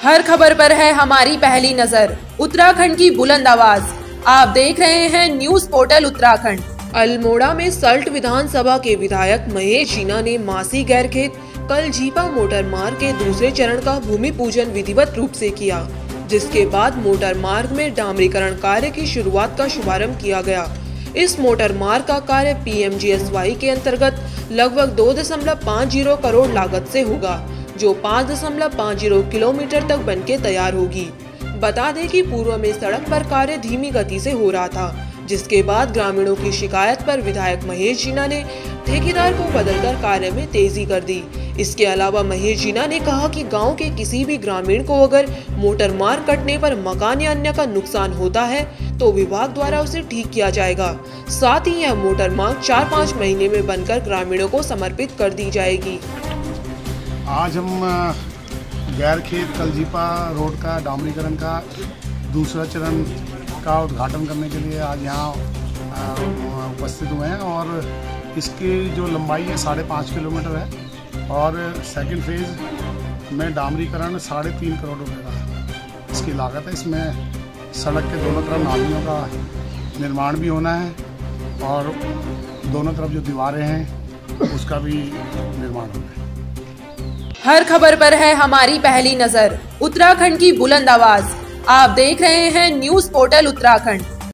हर खबर पर है हमारी पहली नजर। उत्तराखंड की बुलंद आवाज। आप देख रहे हैं न्यूज पोर्टल उत्तराखंड। अल्मोड़ा में सल्ट विधानसभा के विधायक महेश जीना ने मासी गैरखेत कलजीपा मोटर मार्ग के दूसरे चरण का भूमि पूजन विधिवत रूप से किया, जिसके बाद मोटर मार्ग में डामरीकरण कार्य की शुरुआत का शुभारंभ किया गया। इस मोटर मार्ग का कार्य PMGSY के अंतर्गत लगभग 2.50 करोड़ लागत से होगा, जो 5.50 किलोमीटर तक बनके तैयार होगी। बता दें कि पूर्व में सड़क पर कार्य धीमी गति से हो रहा था, जिसके बाद ग्रामीणों की शिकायत पर विधायक महेश जीना ने ठेकेदार को बदलकर कार्य में तेजी कर दी। इसके अलावा महेश जीना ने कहा कि गांव के किसी भी ग्रामीण को अगर मोटर मार्ग कटने पर मकान या अन्य का नुकसान होता है तो विभाग द्वारा उसे ठीक किया जाएगा। साथ ही यह मोटर मार्ग 4-5 महीने में बनकर ग्रामीणों को समर्पित कर दी जाएगी। आज हम गैरखेत कलजीपा रोड का डामरीकरण का दूसरा चरण का उद्घाटन करने के लिए आज यहाँ उपस्थित हुए हैं और इसकी जो लंबाई है 5.5 किलोमीटर है और सेकंड फेज में डामरीकरण 3.5 करोड़ रुपए का इसकी लागत है। इसमें सड़क के दोनों तरफ नालियों का निर्माण भी होना है और दोनों तरफ जो दीवारें हैं उसका भी निर्माण होना है। हर खबर पर है हमारी पहली नजर। उत्तराखंड की बुलंद आवाज। आप देख रहे हैं न्यूज पोर्टल उत्तराखंड।